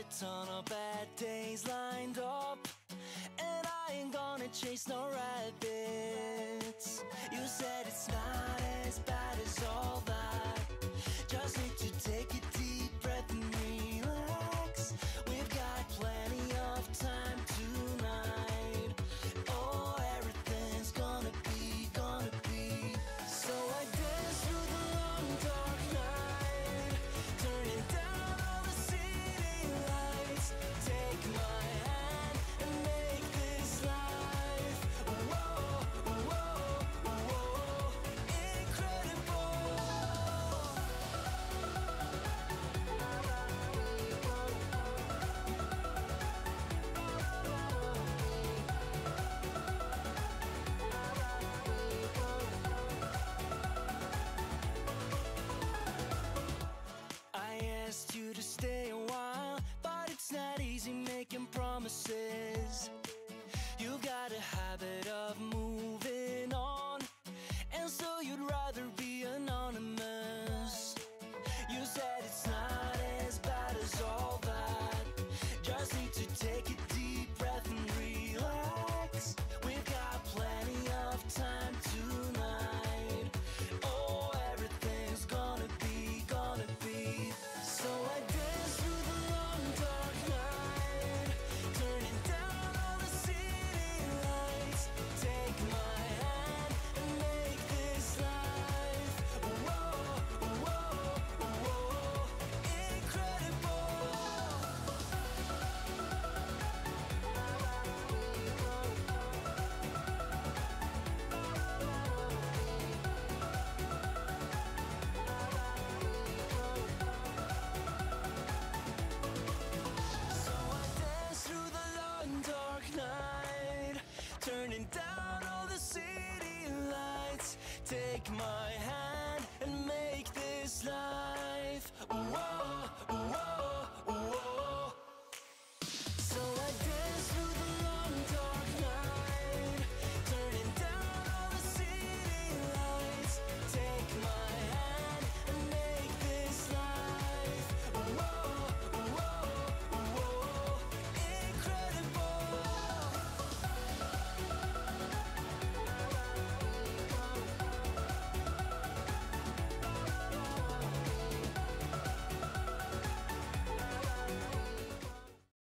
ton of bad days lined up, and I ain't gonna chase no rabbits. You said it's not as bad as all that. Just need to take a deep breath and relax. We've got plenty of time tonight. Oh, everything's gonna be, gonna be. So I dance through the long dark night, turning down all the city lights. Take my hand and make this life, whoa, whoa, whoa, incredible. I asked you to stay a while, but it's not easy making promises. You've got a habit of moving on, and so you'd rather be anonymous. You said it's not as bad as all that. Just need to take a deep breath and relax. We've got plenty of time tonight. Oh, everything's gonna be, gonna be. So I dance through the long dark night, turning down all the city lights. Take my hand and make this life, whoa, whoa, whoa, incredible. So I dance through the long dark night, turning down all the city lights. Take my